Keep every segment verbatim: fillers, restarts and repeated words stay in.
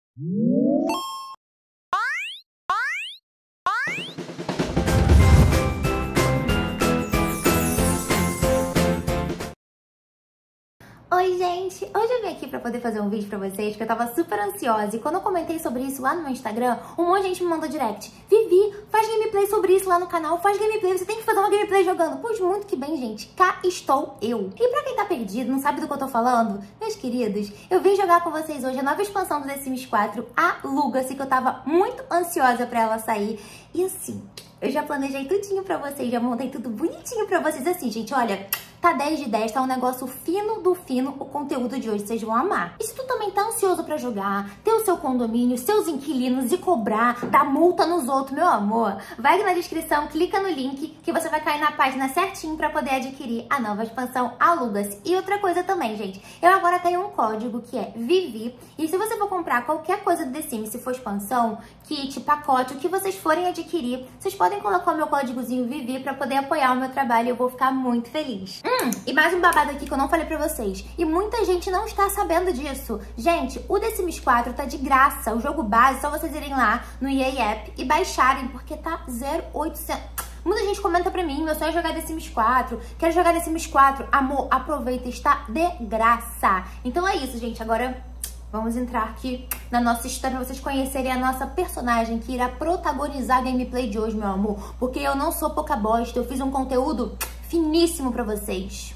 Oi gente, hoje eu vim aqui pra poder fazer um vídeo pra vocês que eu tava super ansiosa e quando eu comentei sobre isso lá no meu Instagram, um monte de gente me mandou direct: Vivi, faz gameplay sobre isso lá no canal, faz gameplay, você tem que fazer uma gameplay jogando. Pois muito que bem, gente, cá estou eu. E pra quem tá perdido, não sabe do que eu tô falando, meus queridos, eu vim jogar com vocês hoje a nova expansão do The Sims quatro, a Lugacy, que eu tava muito ansiosa pra ela sair. E assim, eu já planejei tudinho pra vocês, já montei tudo bonitinho pra vocês assim, gente, olha... Tá dez de dez, tá um negócio fino do fino o conteúdo de hoje, vocês vão amar. E se tu também tá ansioso pra jogar, ter o seu condomínio, seus inquilinos e cobrar, dar multa nos outros, meu amor, vai aqui na descrição, clica no link que você vai cair na página certinho pra poder adquirir a nova expansão Lugacy. E outra coisa também, gente, eu agora tenho um código que é Vivi, e se você for comprar qualquer coisa do The Sims, se for expansão, kit, pacote, o que vocês forem adquirir, vocês podem colocar o meu códigozinho Vivi pra poder apoiar o meu trabalho e eu vou ficar muito feliz. Hum, e mais um babado aqui que eu não falei pra vocês. E muita gente não está sabendo disso. Gente, o The Sims quatro tá de graça. O jogo base, é só vocês irem lá no E A App e baixarem, porque tá zero oitocentos. Muita gente comenta pra mim, meu sonho é jogar The Sims quatro. Quero jogar The Sims quatro. Amor, aproveita, está de graça. Então é isso, gente. Agora... vamos entrar aqui na nossa história pra vocês conhecerem a nossa personagem que irá protagonizar a gameplay de hoje, meu amor. Porque eu não sou pouca bosta, eu fiz um conteúdo finíssimo pra vocês.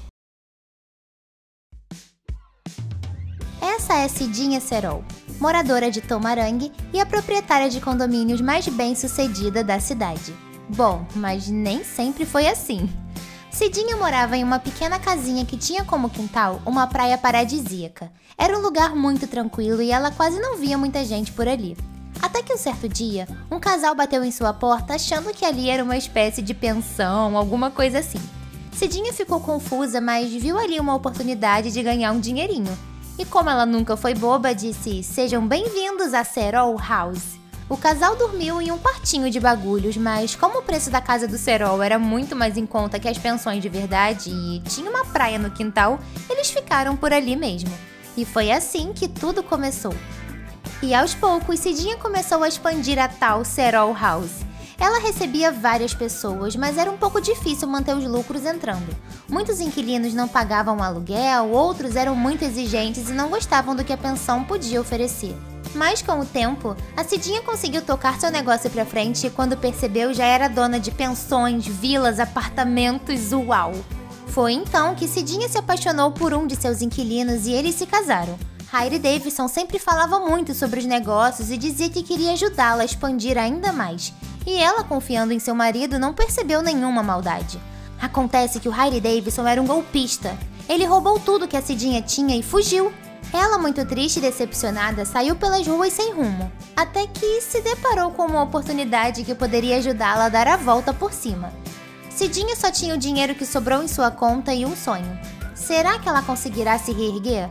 Essa é Cidinha Serol, moradora de Tomarangue e a proprietária de condomínios mais bem-sucedida da cidade. Bom, mas nem sempre foi assim. Cidinha morava em uma pequena casinha que tinha como quintal uma praia paradisíaca. Era um lugar muito tranquilo e ela quase não via muita gente por ali. Até que um certo dia, um casal bateu em sua porta achando que ali era uma espécie de pensão, alguma coisa assim. Cidinha ficou confusa, mas viu ali uma oportunidade de ganhar um dinheirinho. E como ela nunca foi boba, disse: "Sejam bem-vindos a Serol House." O casal dormiu em um quartinho de bagulhos, mas como o preço da casa do Serol era muito mais em conta que as pensões de verdade e tinha uma praia no quintal, eles ficaram por ali mesmo. E foi assim que tudo começou. E aos poucos, Cidinha começou a expandir a tal Serol House. Ela recebia várias pessoas, mas era um pouco difícil manter os lucros entrando. Muitos inquilinos não pagavam aluguel, outros eram muito exigentes e não gostavam do que a pensão podia oferecer. Mas com o tempo, a Cidinha conseguiu tocar seu negócio pra frente e quando percebeu já era dona de pensões, vilas, apartamentos, uau! Foi então que Cidinha se apaixonou por um de seus inquilinos e eles se casaram. Heidi Davidson sempre falava muito sobre os negócios e dizia que queria ajudá-la a expandir ainda mais. E ela, confiando em seu marido, não percebeu nenhuma maldade. Acontece que o Heidi Davidson era um golpista. Ele roubou tudo que a Cidinha tinha e fugiu. Ela, muito triste e decepcionada, saiu pelas ruas sem rumo, até que se deparou com uma oportunidade que poderia ajudá-la a dar a volta por cima. Cidinha só tinha o dinheiro que sobrou em sua conta e um sonho. Será que ela conseguirá se reerguer?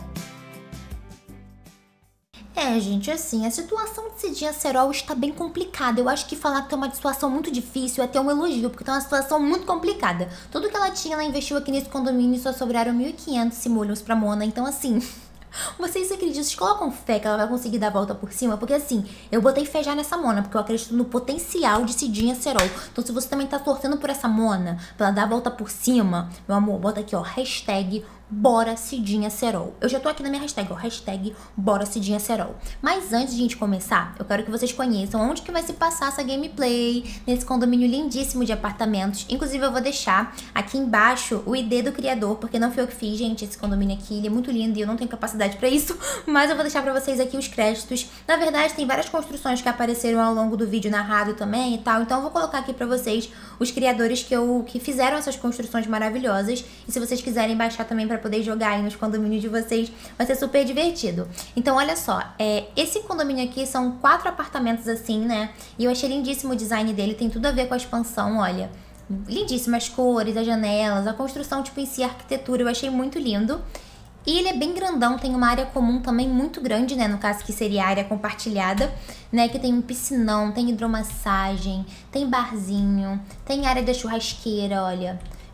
É, gente, assim, a situação de Cidinha Serol está bem complicada. Eu acho que falar que tem uma situação muito difícil é até um elogio, porque tem uma situação muito complicada. Tudo que ela tinha, ela investiu aqui nesse condomínio e só sobraram mil e quinhentos simoleons pra Mona, então assim... Vocês acreditam, vocês colocam fé que ela vai conseguir dar a volta por cima? Porque assim, eu botei fé já nessa Mona, porque eu acredito no potencial de Cidinha Serol. Então se você também tá torcendo por essa Mona, pra ela dar a volta por cima, meu amor, bota aqui ó, hashtag Bora Cidinha Serol. Eu já tô aqui na minha hashtag, ó, hashtag Bora Cidinha Serol. Mas antes de a gente começar, eu quero que vocês conheçam onde que vai se passar essa gameplay, nesse condomínio lindíssimo de apartamentos. Inclusive eu vou deixar aqui embaixo o I D do criador, porque não fui eu que fiz, gente, esse condomínio aqui, ele é muito lindo e eu não tenho capacidade pra isso, mas eu vou deixar pra vocês aqui os créditos. Na verdade, tem várias construções que apareceram ao longo do vídeo narrado também e tal, então eu vou colocar aqui pra vocês os criadores que, eu, que fizeram essas construções maravilhosas, e se vocês quiserem baixar também pra poder jogar aí nos condomínios de vocês, vai ser super divertido. Então, olha só, é, esse condomínio aqui são quatro apartamentos assim, né? E eu achei lindíssimo o design dele, tem tudo a ver com a expansão, olha. Lindíssimas cores, as janelas, a construção, tipo, em si, a arquitetura, eu achei muito lindo. E ele é bem grandão, tem uma área comum também muito grande, né? No caso que seria a área compartilhada, né? Que tem um piscinão, tem hidromassagem, tem barzinho, tem área da churrasqueira, olha.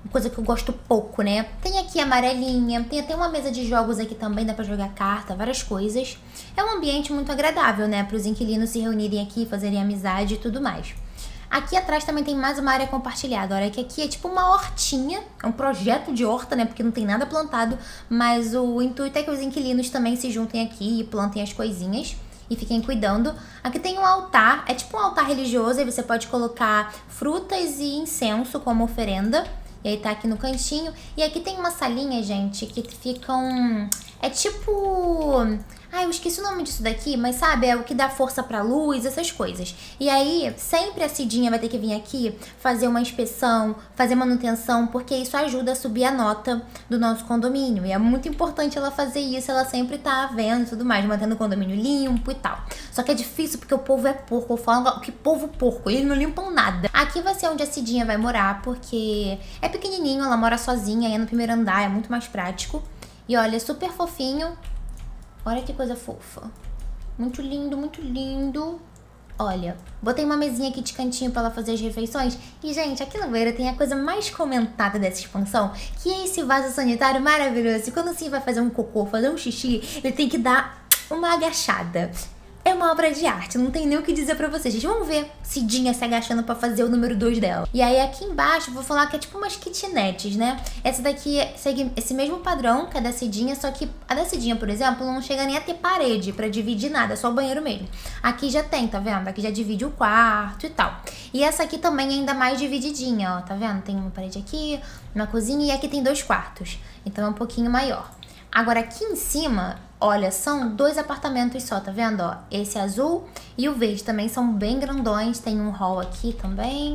coisa que eu gosto pouco, né? Tem aqui a amarelinha, tem até uma mesa de jogos aqui também, dá pra jogar carta, várias coisas. É um ambiente muito agradável, né? Para os inquilinos se reunirem aqui, fazerem amizade e tudo mais. Aqui atrás também tem mais uma área compartilhada. Olha que aqui é tipo uma hortinha, é um projeto de horta, né? Porque não tem nada plantado, mas o intuito é que os inquilinos também se juntem aqui e plantem as coisinhas e fiquem cuidando. Aqui tem um altar, é tipo um altar religioso, aí você pode colocar frutas e incenso como oferenda. E aí tá aqui no cantinho. E aqui tem uma salinha, gente, que ficam... É tipo... Ai, eu esqueci o nome disso daqui, mas sabe, é o que dá força pra luz, essas coisas. E aí, sempre a Cidinha vai ter que vir aqui fazer uma inspeção, fazer manutenção, porque isso ajuda a subir a nota do nosso condomínio. E é muito importante ela fazer isso, ela sempre tá vendo e tudo mais, mantendo o condomínio limpo e tal. Só que é difícil porque o povo é porco, eu falo que povo porco, eles não limpam nada. Aqui vai ser onde a Cidinha vai morar, porque é pequenininho, ela mora sozinha, é no primeiro andar, é muito mais prático. E olha, super fofinho. Olha que coisa fofa. Muito lindo, muito lindo. Olha, botei uma mesinha aqui de cantinho pra ela fazer as refeições. E, gente, aqui no banheiro tem a coisa mais comentada dessa expansão, que é esse vaso sanitário maravilhoso. E quando assim vai fazer um cocô, fazer um xixi, ele tem que dar uma agachada. É uma obra de arte, não tem nem o que dizer pra vocês. Gente, vamos ver Cidinha se agachando pra fazer o número dois dela. E aí aqui embaixo eu vou falar que é tipo umas kitnetes, né? Essa daqui segue esse mesmo padrão que a da Cidinha, só que a da Cidinha, por exemplo, não chega nem a ter parede pra dividir nada, é só o banheiro mesmo. Aqui já tem, tá vendo? Aqui já divide o quarto e tal. E essa aqui também é ainda mais divididinha, ó, tá vendo? Tem uma parede aqui, uma cozinha e aqui tem dois quartos. Então é um pouquinho maior. Agora aqui em cima, olha, são dois apartamentos só, tá vendo, ó? Esse azul e o verde também são bem grandões. Tem um hall aqui também,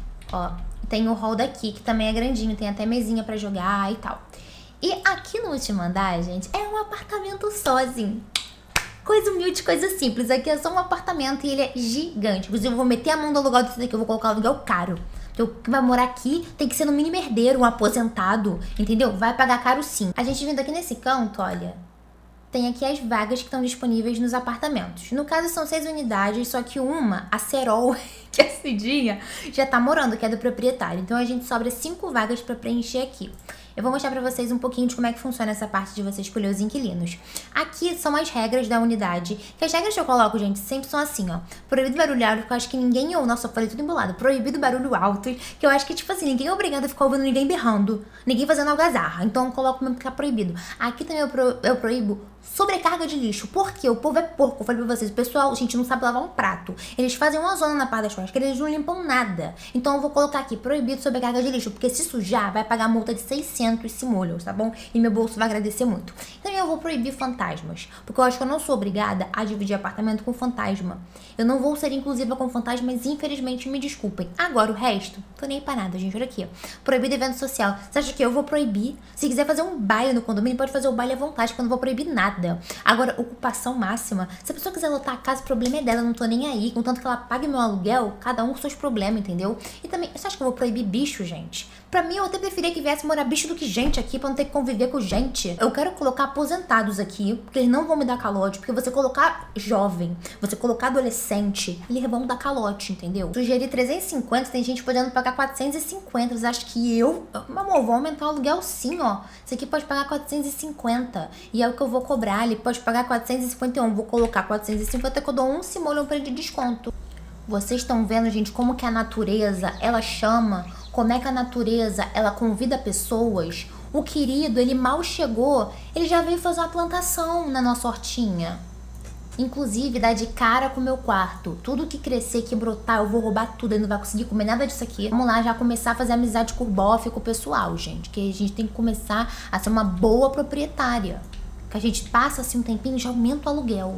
ó. Tem o hall daqui, que também é grandinho, tem até mesinha pra jogar e tal. E aqui no último andar, gente, é um apartamento só, assim. Coisa humilde, coisa simples. Aqui é só um apartamento e ele é gigante. Inclusive, eu vou meter a mão no aluguel desse daqui, eu vou colocar o aluguel caro. Então, quem vai morar aqui tem que ser no mínimo herdeiro, um aposentado, entendeu? Vai pagar caro sim. A gente vindo aqui nesse canto, olha, tem aqui as vagas que estão disponíveis nos apartamentos. No caso, são seis unidades, só que uma, a Serol, que é a Cidinha, já tá morando, que é do proprietário. Então, a gente sobra cinco vagas pra preencher aqui. Eu vou mostrar pra vocês um pouquinho de como é que funciona essa parte de você escolher os inquilinos. Aqui são as regras da unidade, que as regras que eu coloco, gente, sempre são assim, ó. Proibido barulho alto, que eu acho que ninguém ouve. Nossa, eu falei tudo embolado. Proibido barulho alto, que eu acho que, tipo assim, ninguém é obrigado a ficar ouvindo ninguém berrando, ninguém fazendo algazarra. Então eu coloco mesmo que é proibido. Aqui também eu, pro, eu proíbo sobrecarga de lixo. Porque o povo é porco, eu falei pra vocês. O pessoal, gente, não sabe lavar um prato. Eles fazem uma zona na parte das costas, que eles não limpam nada. Então eu vou colocar aqui, proibido sobrecarga de lixo, porque se sujar, vai pagar multa de seiscentos simoleons, tá bom? E meu bolso vai agradecer muito. Também eu vou proibir fantasmas, porque eu acho que eu não sou obrigada a dividir apartamento com fantasma. Eu não vou ser inclusiva com fantasmas, infelizmente, me desculpem. Agora o resto, tô nem aí pra nada, gente, olha aqui, ó. Proibido evento social. Você acha que eu vou proibir? Se quiser fazer um baile no condomínio, pode fazer o baile à vontade, que eu não vou proibir nada. Agora, ocupação máxima. Se a pessoa quiser lotar a casa, o problema é dela, eu não tô nem aí. Contanto que ela pague meu aluguel, cada um com seus problemas, entendeu? E também, você acha que eu vou proibir bicho, gente? Pra mim, eu até preferia que viesse morar bicho do que gente aqui, pra não ter que conviver com gente. Eu quero colocar aposentados aqui, porque eles não vão me dar calote. Porque você colocar jovem, você colocar adolescente, eles vão dar calote, entendeu? Sugeri trezentos e cinquenta, tem gente podendo pagar quatrocentos e cinquenta. Vocês acham que eu... Meu amor, vou aumentar o aluguel sim, ó. Esse aqui pode pagar quatrocentos e cinquenta. E é o que eu vou cobrar. Ele pode pagar quatrocentos e cinquenta e um. Vou colocar quatrocentos e cinquenta, que eu dou um simoleon pra ele de desconto. Vocês estão vendo, gente, como que a natureza, ela chama... Como é que a natureza, ela convida pessoas. O querido, ele mal chegou, ele já veio fazer uma plantação na nossa hortinha. Inclusive, dá de cara com o meu quarto. Tudo que crescer, que brotar, eu vou roubar tudo. Ele não vai conseguir comer nada disso aqui. Vamos lá, já começar a fazer amizade com o bofe e com o pessoal, gente. Que a gente tem que começar a ser uma boa proprietária. Que a gente passa assim um tempinho e já aumenta o aluguel.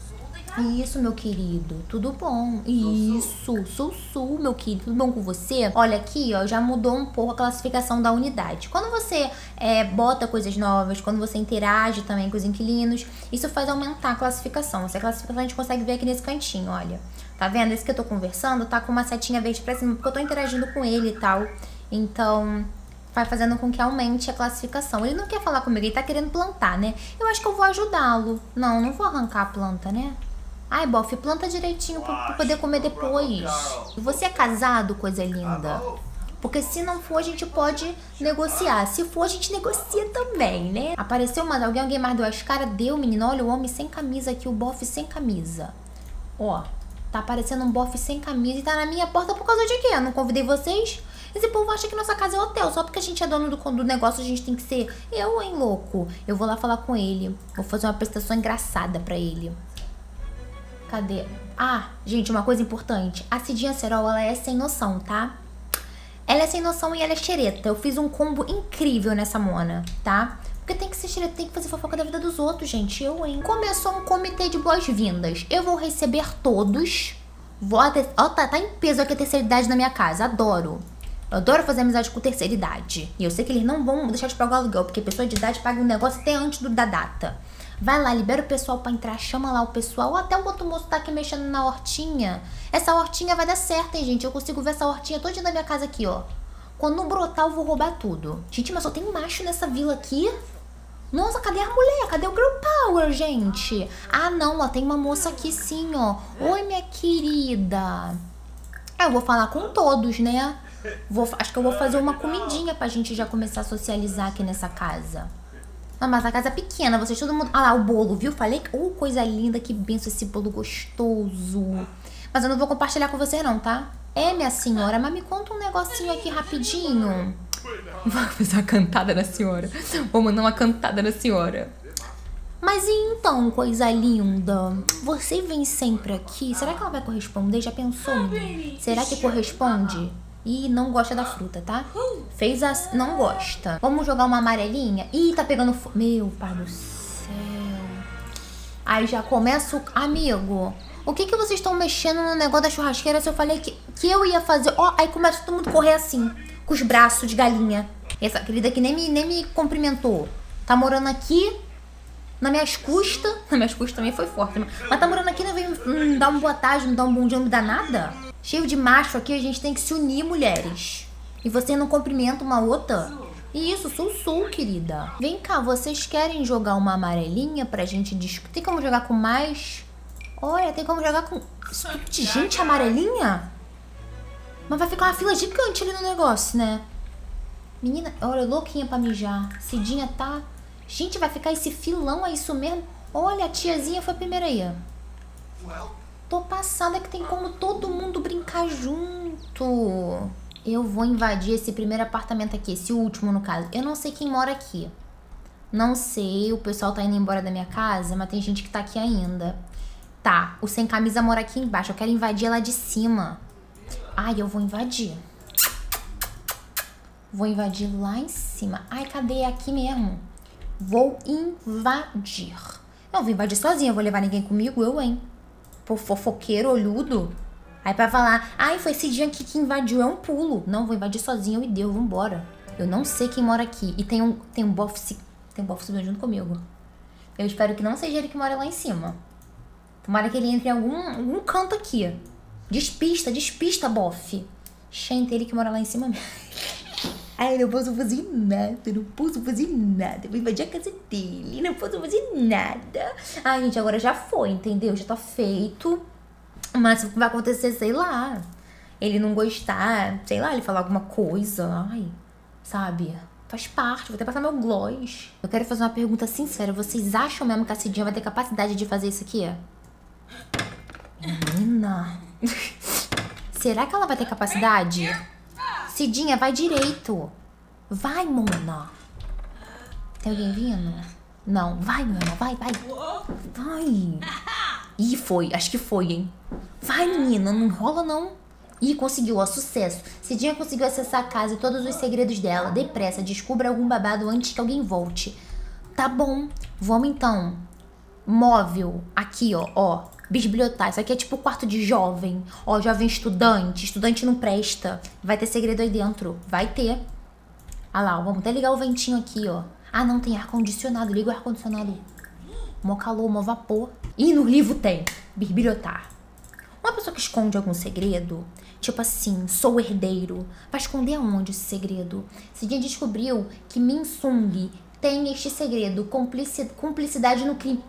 Isso, meu querido, tudo bom? Isso, Sussu, meu querido, tudo bom com você? Olha aqui, ó, já mudou um pouco a classificação da unidade. Quando você é, bota coisas novas, quando você interage também com os inquilinos, isso faz aumentar a classificação. Essa classificação a gente consegue ver aqui nesse cantinho, olha. Tá vendo? Esse que eu tô conversando tá com uma setinha verde pra cima, porque eu tô interagindo com ele e tal. Então... vai fazendo com que aumente a classificação. Ele não quer falar comigo, ele tá querendo plantar, né? Eu acho que eu vou ajudá-lo. Não, não vou arrancar a planta, né? Ai, bofe, planta direitinho pra, pra poder comer depois. E você é casado, coisa linda? Porque se não for, a gente pode negociar. Se for, a gente negocia também, né? Apareceu mais alguém, alguém mais deu as caras? Deu, menino. Olha o homem sem camisa aqui, o bofe sem camisa. Ó, tá aparecendo um bofe sem camisa e tá na minha porta por causa de quê? Eu não convidei vocês? Esse povo acha que nossa casa é hotel. Só porque a gente é dono do, do negócio, a gente tem que ser... Eu, hein, louco? Eu vou lá falar com ele. Vou fazer uma apresentação engraçada pra ele. Cadê? Ah, gente, uma coisa importante. A Cidinha Serol, ela é sem noção, tá? Ela é sem noção e ela é xereta. Eu fiz um combo incrível nessa mona, tá? Porque tem que ser xereta, tem que fazer fofoca da vida dos outros, gente. Eu, hein? Começou um comitê de boas-vindas. Eu vou receber todos. Vou até... Ó, tá, tá em peso aqui a terceira idade na minha casa. Adoro. Eu adoro fazer amizade com terceira idade. E eu sei que eles não vão deixar de pagar o aluguel, porque pessoa de idade paga um negócio até antes do, da data. Vai lá, libera o pessoal pra entrar, chama lá o pessoal. Ou até o outro moço tá aqui mexendo na hortinha. Essa hortinha vai dar certo, hein, gente? Eu consigo ver essa hortinha todinha da minha casa aqui, ó. Quando brotar, eu vou roubar tudo. Gente, mas só tem macho nessa vila aqui? Nossa, cadê a mulher? Cadê o girl power, gente? Ah, não, ó, tem uma moça aqui sim, ó. Oi, minha querida. Ah, eu vou falar com todos, né? Vou, acho que eu vou fazer uma comidinha pra gente já começar a socializar aqui nessa casa. Não, mas a casa é pequena, vocês todo mundo... Ah lá, o bolo, viu? Falei que... Oh, coisa linda, que benção esse bolo gostoso. Mas eu não vou compartilhar com você não, tá? É, minha senhora, mas me conta um negocinho aqui rapidinho. Vou fazer uma cantada na senhora. Vou mandar uma cantada na senhora. Mas e então, coisa linda? Você vem sempre aqui? Será que ela vai corresponder? Já pensou, menina? Será que corresponde? Ih, não gosta da fruta, tá? Fez as... Não gosta. Vamos jogar uma amarelinha? Ih, tá pegando fogo. Meu pai do céu. Aí já começa o... Amigo, o que que vocês estão mexendo no negócio da churrasqueira se eu falei que, que eu ia fazer... Ó, aí começa todo mundo a correr assim, com os braços de galinha. Essa querida aqui nem me, nem me cumprimentou. Tá morando aqui... nas minhas custas... Nas minhas custas também foi forte. Mas tá morando aqui, não vem me dar uma boa tarde, não dá um bom dia, não me dá nada? Cheio de macho aqui, a gente tem que se unir, mulheres. E você não cumprimenta uma outra? Isso, sou sul, querida. Vem cá, vocês querem jogar uma amarelinha pra gente discutir? Tem como jogar com mais? Olha, tem como jogar com... Gente, amarelinha? Mas vai ficar uma fila gigante ali no negócio, né? Menina, olha, louquinha pra mijar. Cidinha tá... Gente, vai ficar esse filão, é isso mesmo? Olha, a tiazinha foi a primeira aí. Tô passada que tem como todo mundo brincar junto. Eu vou invadir esse primeiro apartamento aqui, esse último no caso. Eu não sei quem mora aqui. Não sei, o pessoal tá indo embora da minha casa, mas tem gente que tá aqui ainda. Tá, o sem camisa mora aqui embaixo. Eu quero invadir lá de cima. Ai, eu vou invadir. Vou invadir lá em cima. Ai, cadê? É aqui mesmo. Vou invadir. Eu vou invadir sozinha, vou levar ninguém comigo, eu, hein? Pô, fofoqueiro, olhudo. Aí pra falar, ai, foi esse dia aqui que invadiu, é um pulo. Não, vou invadir sozinho e deu, vambora. Eu não sei quem mora aqui. E tem um, tem um bofe, tem um bofe subindo junto comigo. Eu espero que não seja ele que mora lá em cima. Tomara que ele entre em algum, algum canto aqui. Despista, despista, bofe. Gente, ele que mora lá em cima mesmo. Ai, não posso fazer nada, não posso fazer nada. Vou invadir a casa dele, não posso fazer nada. Ai, gente, agora já foi, entendeu? Já tá feito. Mas vai acontecer, sei lá. Ele não gostar, sei lá, ele falar alguma coisa. Ai, sabe? Faz parte, vou até passar meu gloss. Eu quero fazer uma pergunta sincera. Vocês acham mesmo que a Cidinha vai ter capacidade de fazer isso aqui? Menina. Será que ela vai ter capacidade? Cidinha, vai direito. Vai, Mona. Tem alguém vindo? Não. Vai, Mona. Vai, vai. Vai. Ih, foi. Acho que foi, hein? Vai, menina. Não enrola, não. Ih, conseguiu, ó. Sucesso. Cidinha conseguiu acessar a casa e todos os segredos dela. Depressa, descubra algum babado antes que alguém volte. Tá bom. Vamos, então. Móvel. Aqui, ó. Ó. Bisbilhotar. Isso aqui é tipo quarto de jovem. Ó, jovem estudante. Estudante não presta. Vai ter segredo aí dentro. Vai ter. Ah lá, ó, vamos até ligar o ventinho aqui, ó. Ah, não, tem ar-condicionado. Liga o ar-condicionado. Mó calor, mó vapor. Ih, no livro tem. Bisbilhotar. Uma pessoa que esconde algum segredo, tipo assim, sou herdeiro, vai esconder aonde esse segredo? Cidinha descobriu que Min Sung tem este segredo, cumplici- cumplicidade no crime.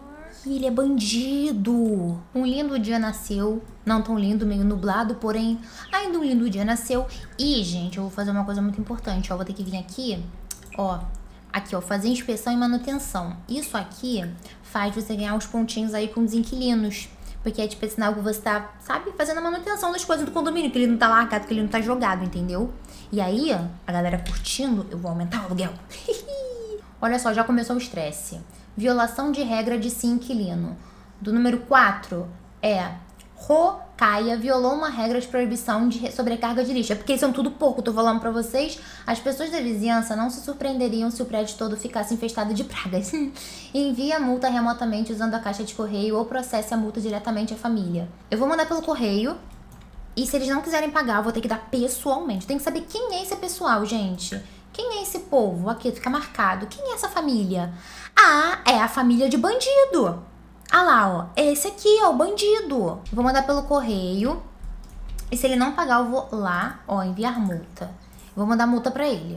aqui, ele é bandido. Um lindo dia nasceu. Não tão lindo, meio nublado, porém ainda um lindo dia nasceu. E, gente, eu vou fazer uma coisa muito importante, ó. Vou ter que vir aqui, ó. Aqui, ó, fazer inspeção e manutenção. Isso aqui faz você ganhar uns pontinhos aí com os inquilinos. Porque é tipo sinal que você tá, sabe, fazendo a manutenção das coisas do condomínio. Que ele não tá largado, que ele não tá jogado, entendeu? E aí, a galera curtindo, eu vou aumentar o aluguel. Olha só, já começou o estresse. Violação de regra de sim inquilino. Do número quatro é... Rocaia violou uma regra de proibição de sobrecarga de lixo. É porque eles são tudo porco, tô falando pra vocês. As pessoas da vizinhança não se surpreenderiam se o prédio todo ficasse infestado de pragas. Envie a multa remotamente usando a caixa de correio ou processe a multa diretamente à família. Eu vou mandar pelo correio. E se eles não quiserem pagar, eu vou ter que dar pessoalmente. Tem que saber quem é esse pessoal, gente. Quem é esse povo? Aqui fica marcado. Quem é essa família? Ah, é a família de bandido. Ah lá, ó, esse aqui, ó, o bandido. Eu vou mandar pelo correio. E se ele não pagar, eu vou lá, ó, enviar multa. Eu vou mandar multa pra ele.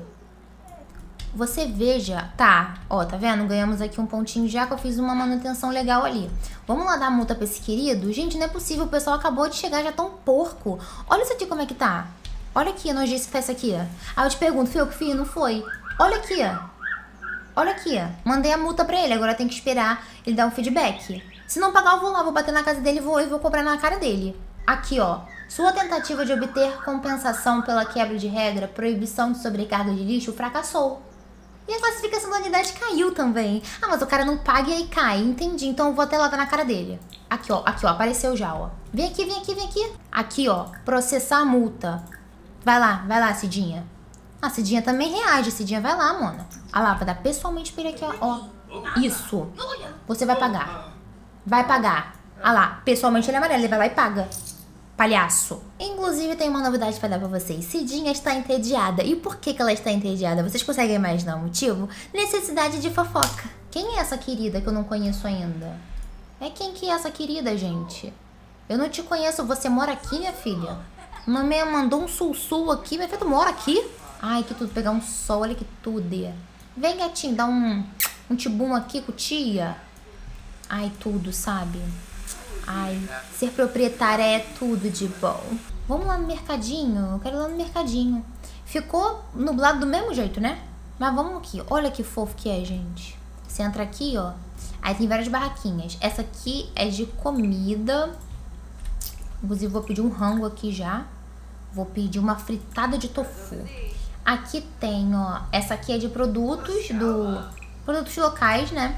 Você veja, tá, ó, tá vendo? Ganhamos aqui um pontinho já que eu fiz uma manutenção legal ali. Vamos lá dar multa pra esse querido? Gente, não é possível, o pessoal acabou de chegar, já tão porco. Olha isso aqui como é que tá. Olha aqui, nós disse que tá isso aqui, ó. Aí eu te pergunto, foi eu que fiz? Não foi. Olha aqui, ó. Olha aqui, ó. Mandei a multa pra ele, agora tem que esperar ele dar um feedback. Se não pagar, eu vou lá, vou bater na casa dele e vou, e vou cobrar na cara dele. Aqui, ó. Sua tentativa de obter compensação pela quebra de regra, proibição de sobrecarga de lixo, fracassou. E a classificação da unidade caiu também. Ah, mas o cara não paga e aí cai. Entendi, então eu vou até lá dar na cara dele. Aqui, ó. Aqui, ó. Apareceu já, ó. Vem aqui, vem aqui, vem aqui. Aqui, ó. Processar a multa. Vai lá, vai lá, Cidinha. A Cidinha também reage. Cidinha, vai lá, mona. Ah lá, vai dar pessoalmente pra ele aqui, ó. Isso. Você vai pagar. Vai pagar. Ah lá, pessoalmente ele é amarelo. Ele vai lá e paga. Palhaço. Inclusive, tem uma novidade pra dar pra vocês. Cidinha está entediada. E por que que ela está entediada? Vocês conseguem imaginar o motivo? Necessidade de fofoca. Quem é essa querida que eu não conheço ainda? É quem que é essa querida, gente? Eu não te conheço. Você mora aqui, minha filha? Mamãe mandou um sul-sul aqui. Minha filha, tu mora aqui? Ai, que tudo. Pegar um sol. Olha que tudo. Vem, gatinho, dá um, um tibum aqui com tia. Ai, tudo, sabe? Ai, ser proprietária é tudo de bom. Vamos lá no mercadinho? Eu quero ir lá no mercadinho. Ficou nublado do mesmo jeito, né? Mas vamos aqui. Olha que fofo que é, gente. Você entra aqui, ó. Aí tem várias barraquinhas. Essa aqui é de comida. Inclusive, vou pedir um rango aqui já. Vou pedir uma fritada de tofu. Aqui tem, ó. Essa aqui é de produtos do... Produtos locais, né?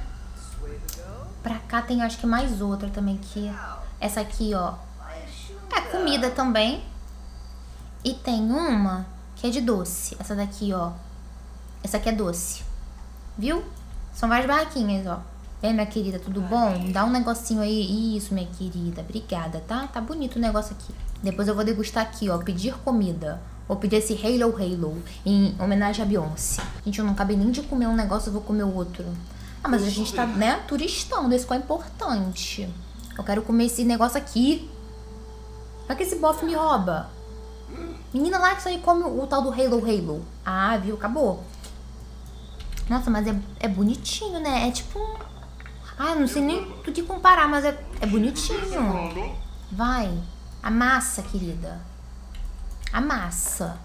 Pra cá tem acho que mais outra também que... Essa aqui, ó. É comida também. E tem uma que é de doce. Essa daqui, ó. Essa aqui é doce. Viu? São várias barraquinhas, ó. Vem, minha querida, tudo bom? Dá um negocinho aí. Isso, minha querida. Obrigada, tá? Tá bonito o negócio aqui. Depois eu vou degustar aqui, ó. Pedir comida. Vou pedir esse Halo Halo em homenagem a Beyoncé. Gente, eu não acabei nem de comer um negócio, eu vou comer o outro. Ah, mas a gente tá, né, turistando. Isso que é importante. Eu quero comer esse negócio aqui. Vai que esse bofe me rouba. Menina lá que isso aí come o, o tal do Halo Halo. Ah, viu? Acabou. Nossa, mas é, é bonitinho, né? É tipo um... Ah, não sei nem do que comparar, mas é, é bonitinho. Vai. Amassa, querida. Amassa.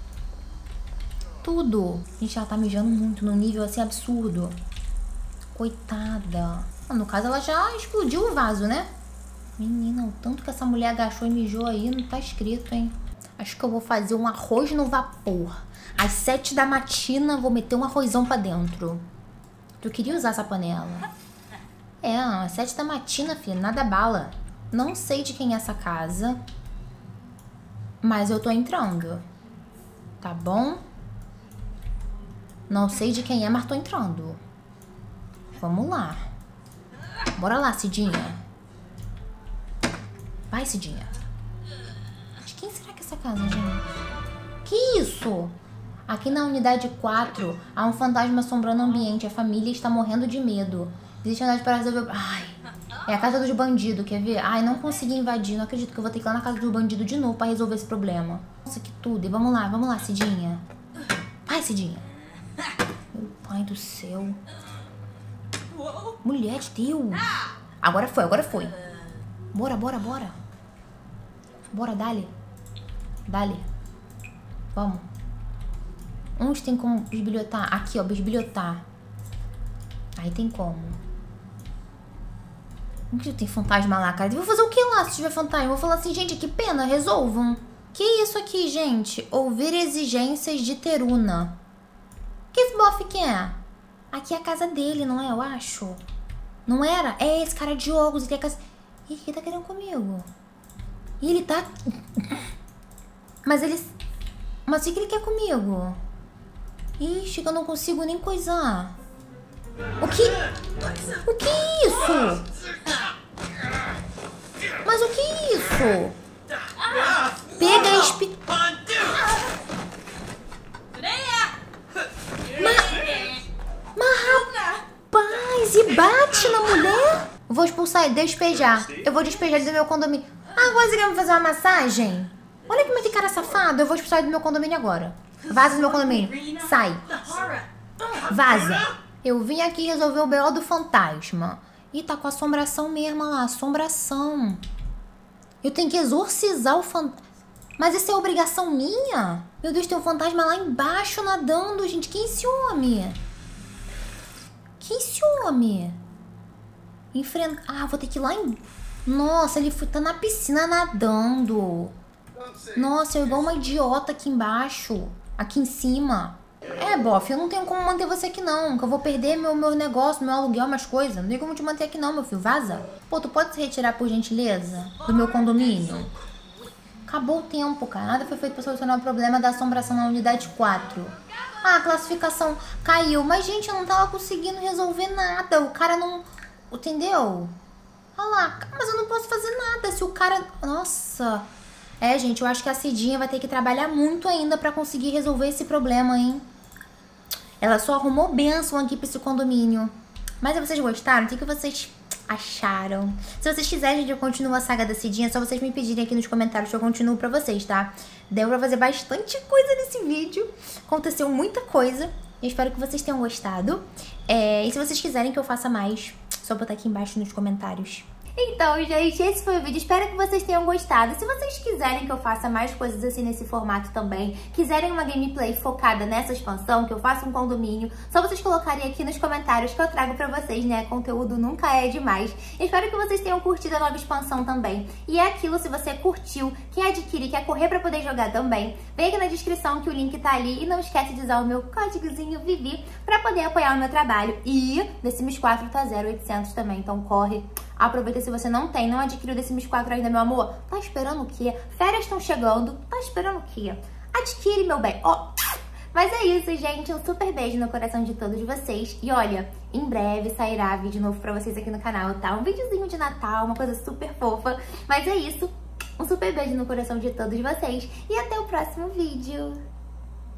Tudo. Gente, ela tá mijando muito num nível assim absurdo. Coitada. No caso, ela já explodiu o vaso, né? Menina, o tanto que essa mulher agachou e mijou aí, não tá escrito, hein? Acho que eu vou fazer um arroz no vapor. Às sete da matina, vou meter um arrozão pra dentro. Tu queria usar essa panela? É, às sete da matina, filha, nada bala. Não sei de quem é essa casa, mas eu tô entrando. Tá bom? Não sei de quem é, mas tô entrando. Vamos lá. Bora lá, Cidinha. Vai, Cidinha. De quem será que é essa casa, gente? Que isso? Aqui na unidade quatro, há um fantasma assombrando o ambiente. A família está morrendo de medo. Existe unidade para resolver... Ai, é a casa dos bandidos, quer ver? Ai, não consegui invadir. Não acredito que eu vou ter que ir lá na casa dos bandidos de novo para resolver esse problema. Nossa, que tudo. E vamos lá, vamos lá, Cidinha. Vai, Cidinha. Meu pai do céu. Mulher de Deus. Agora foi, agora foi. Bora, bora, bora. Bora, dale. Dale. Vamos. Onde tem como bisbilhotar? Aqui, ó, bisbilhotar. Aí tem como. Não que tem fantasma lá, cara. Eu vou fazer o que lá se tiver fantasma? Eu vou falar assim, gente, que pena, resolvam. Que isso aqui, gente? Ouvir exigências de Teruna. Que esse bofe quer? Aqui é a casa dele, não é? Eu acho. Não era? É esse cara de óculos. Ele é casa... Ih, o que ele tá querendo comigo? E ele tá... Mas ele... Mas o que ele quer comigo? Ixi, que eu não consigo nem coisar. O que... O que é isso? Mas o que é isso? Pega a espi... Mas, rapaz, e bate na mulher? Eu vou expulsar ele, despejar. Eu vou despejar ele do meu condomínio. Ah, agora você quer me fazer uma massagem? Olha como é que cara safado. Eu vou expulsar ele do meu condomínio agora. Vaza do meu condomínio. Sai. Vaza. Eu vim aqui resolver o B O do fantasma. Ih, tá com assombração mesmo, olha lá. Assombração. Eu tenho que exorcizar o fantasma. Mas isso é obrigação minha? Meu Deus, tem um fantasma lá embaixo nadando, gente. Quem é esse homem? Quem é esse homem? Enfrenta... Ah, vou ter que ir lá em... Nossa, ele foi... tá na piscina nadando. Nossa, eu igual uma idiota aqui embaixo. Aqui em cima. É, bofe, eu não tenho como manter você aqui não. Que eu vou perder meu, meu negócio, meu aluguel, minhas coisas. Não tem como te manter aqui não, meu filho. Vaza. Pô, tu pode se retirar por gentileza do meu condomínio? Acabou o tempo, cara. Nada foi feito pra solucionar o problema da assombração na unidade quatro. Ah, a classificação caiu. Mas, gente, eu não tava conseguindo resolver nada. O cara não... Entendeu? Olha lá. Mas eu não posso fazer nada se o cara... Nossa. É, gente, eu acho que a Cidinha vai ter que trabalhar muito ainda pra conseguir resolver esse problema, hein? Ela só arrumou bênção aqui pra esse condomínio. Mas vocês gostaram? O que, que vocês acharam? Se vocês quiserem, gente, eu continuo a saga da Cidinha. É só vocês me pedirem aqui nos comentários que eu continuo pra vocês, tá? Deu pra fazer bastante coisa nesse vídeo. Aconteceu muita coisa. Eu espero que vocês tenham gostado. É, e se vocês quiserem que eu faça mais, só botar aqui embaixo nos comentários. Então, gente, esse foi o vídeo. Espero que vocês tenham gostado. Se vocês quiserem que eu faça mais coisas assim nesse formato também, quiserem uma gameplay focada nessa expansão, que eu faça um condomínio, só vocês colocarem aqui nos comentários que eu trago pra vocês, né? Conteúdo nunca é demais. Espero que vocês tenham curtido a nova expansão também. E é aquilo, se você curtiu, quer adquirir, quer correr pra poder jogar também, vem aqui na descrição que o link tá ali. E não esquece de usar o meu códigozinho Vivi pra poder apoiar o meu trabalho. E The Sims quatro tá zero oitocentos também, então corre. Aproveita se você não tem, não adquiriu The Sims quatro ainda, meu amor. Tá esperando o quê? Férias estão chegando. Tá esperando o quê? Adquire, meu bem. Ó. Mas é isso, gente. Um super beijo no coração de todos vocês. E olha, em breve sairá vídeo novo pra vocês aqui no canal, tá? Um videozinho de Natal, uma coisa super fofa. Mas é isso. Um super beijo no coração de todos vocês. E até o próximo vídeo.